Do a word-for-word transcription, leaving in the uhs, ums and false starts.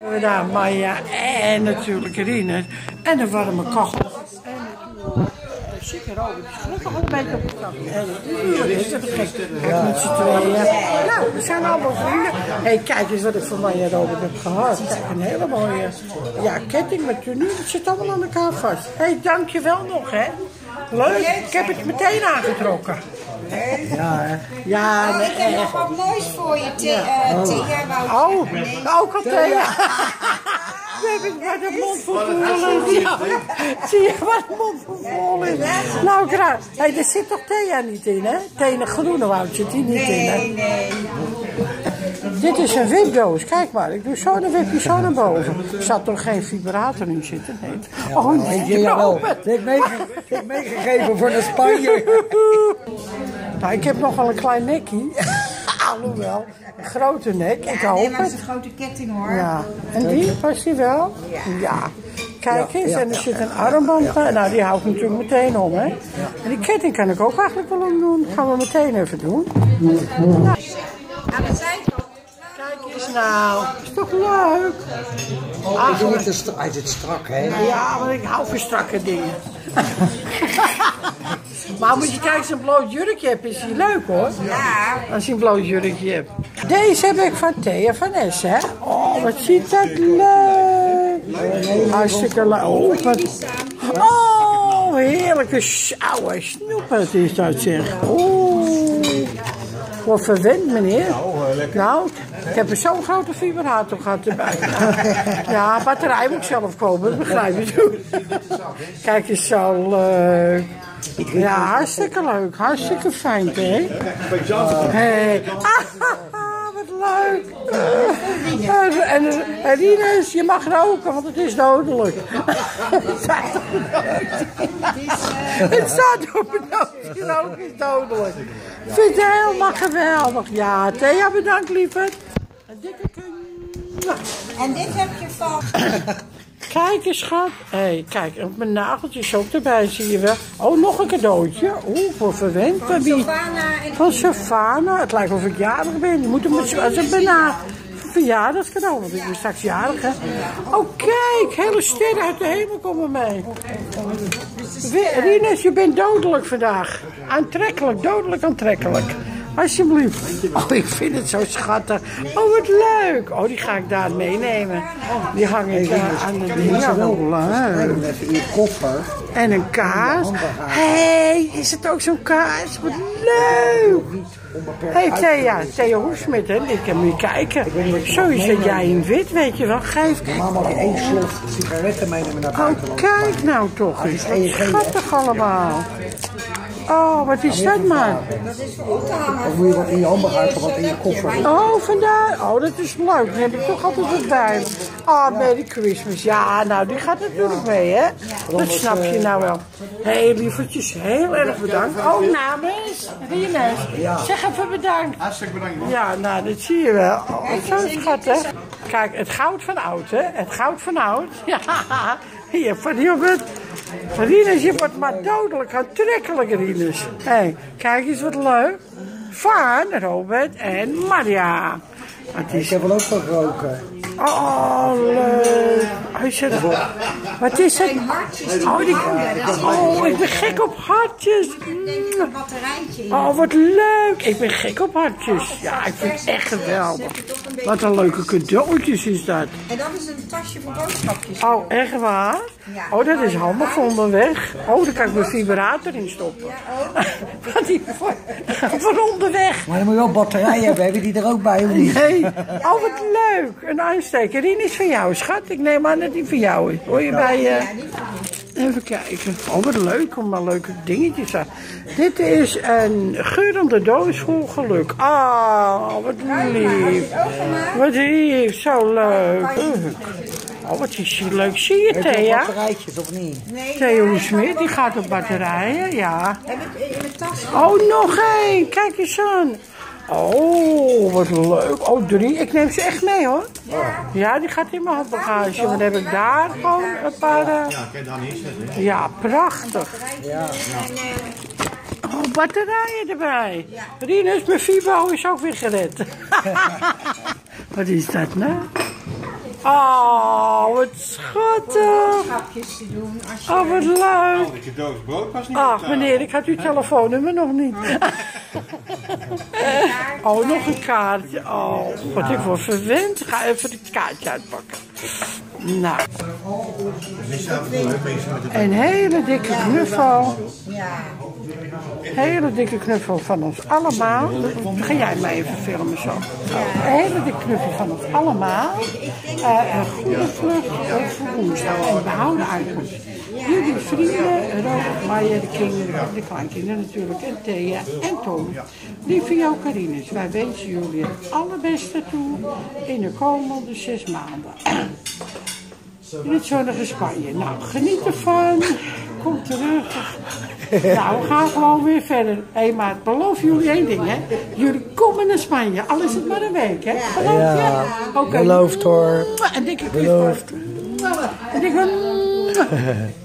We daar Maya en natuurlijk Rinus en een warme kachel. En zeker ook. Het is gelukkig al een beetje op de kant. En dat is het gek. Kijk, met z'n tweeën. Nou, we zijn allemaal vrienden. Hé, hey, kijk eens wat ik van Maya Robert heb gehad. Kijk, een hele mooie ja, ketting met tenue. Het zit allemaal aan elkaar vast. Hé, hey, dankjewel nog, hè. Leuk. Ik heb het meteen aangetrokken. Ja, hè. Ja, oh, nee, ik heb nog wat moois voor je, Thea. Uh, oh, ook al Thea. Heb ik waar de mond voor vol is. Ja, zie je waar de mond voor vol is? Nou, graag. Hey, er zit toch Thea niet in, hè? Thea groene woud zit hier niet in, hè? Nee, nee. Dit is een wipdoos. Kijk maar, ik doe zo een wipje zo naar boven. Er zat toch geen vibrator in zitten? Nee. Oh, nee, jawel. Ik heb meegegeven voor de Spanje. Nou, ik heb nogal een klein nekje. Alhoewel, een grote nek. Ik Ja, hoop nee, maar het het. is een grote ketting hoor. Ja, en die past die wel? Ja. Ja. Kijk Ja, eens, ja, en er ja, zit een armband bij. Nou, die hou ik natuurlijk meteen om, hè. En die ketting kan ik ook eigenlijk wel omdoen. Dat gaan we meteen even doen. Nou, Aan de zijkant. kijk eens nou. Is toch leuk? Oh, hij zit strak, hij zit strak, hè? Ja, maar ik hou van strakke dingen. Maar moet je kijken, als je een bloot jurkje hebt, is die leuk hoor. Ja. Als je een bloot jurkje hebt. Deze heb ik van Thea van S, hè. Oh, wat ziet dat leuk. Hartstikke leuk. Oh, wat... oh heerlijke oude snoepert is dat zeg. Oeh. Wat verwend meneer. Nou, ik heb er zo'n grote vibrator gehad erbij. Ja, batterij moet ik zelf kopen, dat begrijp je. Kijk eens zo leuk. Ja, hartstikke leuk. Hartstikke fijn, hè? Hey. Ah, wat leuk. Uh, en, en Rinus, je mag roken, want het is dodelijk. Het staat op het nootje, roken is dodelijk. Ik vind het helemaal geweldig. Ja, Thea, bedankt lieverd. Een dikke kun. En dit heb je van... Kijk eens, schat. Hé, hey, kijk, en mijn nageltjes ook erbij, zie je wel. Oh, nog een cadeautje. Oeh, voor verwend. Van Sylvana. Van Sylvana. Het lijkt wel of ik jarig ben. Je moet hem als ik ben na verjaardagscadeau, want ik ben straks jarig, hè. Oh, kijk, hele sterren uit de hemel komen mee. Rinus, je bent dodelijk vandaag. Aantrekkelijk, dodelijk aantrekkelijk. Alsjeblieft. Oh, ik vind het zo schattig. Oh, wat leuk. Oh, die ga ik daar meenemen. Die hang ik uh, aan de dingen. Even in je koffer. En een kaas. Hé, hey, is het ook zo'n kaas? Wat leuk. Hé, hey, Thea. Thea Hoesmit, hè. Ik kan nu kijken. Zo zit jij in wit, weet je wel. Geef. Mama mag je één slot sigaretten meenemen naar buiten. Oh, kijk nou toch eens. Wat schattig allemaal. Oh, wat is dat maar? Dat is voor op te hangen. Of moet je wat in je hamburger, wat in je koffer. Oh, vandaar. Oh, dat is leuk. Dan heb ik toch altijd wat bij. Oh, Merry Christmas. Ja, nou, die gaat natuurlijk mee, hè? Dat snap je nou wel. Hé, hey, lievertjes, heel erg bedankt. Oh, namens Rinus. Zeg even bedankt. Hartstikke bedankt, man. Ja, nou, dat zie je wel. Oh, zo schattig. Kijk, het goud van oud, hè? Het goud van oud. Ja, hier, van Hilbert. Rinus, je wordt maar dodelijk aantrekkelijk, Rinus. Hé, hey, kijk eens wat leuk. Van Robert en Maria. Wat is... Ik heb wel ook van roken. Oh, leuk. Hij zegt, wat is het? Oh, die... oh, ik ben gek op hartjes. Een batterijtje in. Oh, wat leuk. Ik ben gek op hartjes. Ja, ik vind het echt geweldig. Wat een leuke cadeautjes is dat. En dat is een tasje voor boodschapjes. Oh, echt waar? Oh, dat is handig voor onderweg. Oh, daar kan ik mijn vibrator in stoppen. Wat die voor, voor onderweg. Maar dan moet je wel batterijen hebben, heb je die er ook bij of niet? Nee. Oh, wat leuk. Een aansteker. Die is van jou, schat. Ik neem aan dat die van jou is. Hoor je bij... Uh... Even kijken. Oh, wat leuk om maar leuke dingetjes te. Dit is een geurende doos vol geluk. Ah, oh, wat lief. Wat lief. Zo leuk. Oh, wat is die leuk. Zie je, Thea? Batterijtjes of niet? Nee, Thea Hoesmit, die gaat op batterijen, ja. Heb ik in mijn tas. Oh, nog één. Kijk eens aan. Oh, wat leuk. Oh, drie. Ik neem ze echt mee, hoor. Ja. Ja, die gaat in mijn handbagage. Dan heb ik daar gewoon een paar... Uh... Ja, kan je daar neerzetten. Ja, prachtig. Ja. Oh, batterijen erbij. Rinus, mijn Fibo is ook weer gered. Wat is dat nou? Oh, wat schattig. Grapjes te doen. Als je Oh, wat leuk. Die cadeaus brood was niet Ach, meneer, ik had uw telefoonnummer nog niet. Oh, nog een kaartje. Oh, wat ik word verwend. Ik ga even het kaartje uitpakken. Nou. Een hele dikke knuffel. ja. Hele dikke knuffel van ons allemaal. Ga jij maar even filmen zo. Een hele dikke knuffel van ons allemaal. Uh, een goede vlucht voor woensdag. En behouden uitkomst. Jullie vrienden, Robert, Maya, de kinderen, de kleinkinderen natuurlijk, en Thea en Tom. Lieve Jo Carines, wij wensen jullie het allerbeste toe in de komende zes maanden. In het zonnige Spanje. Nou, geniet ervan. Kom terug. Nou, we gaan gewoon weer verder. Hé, hey, maar ik beloof jullie één ding, hè. Jullie komen naar Spanje, al is het maar een week, hè. Geloof je? Ja, okay. beloofd hoor. En dikke kus. Beloofd. En dikke...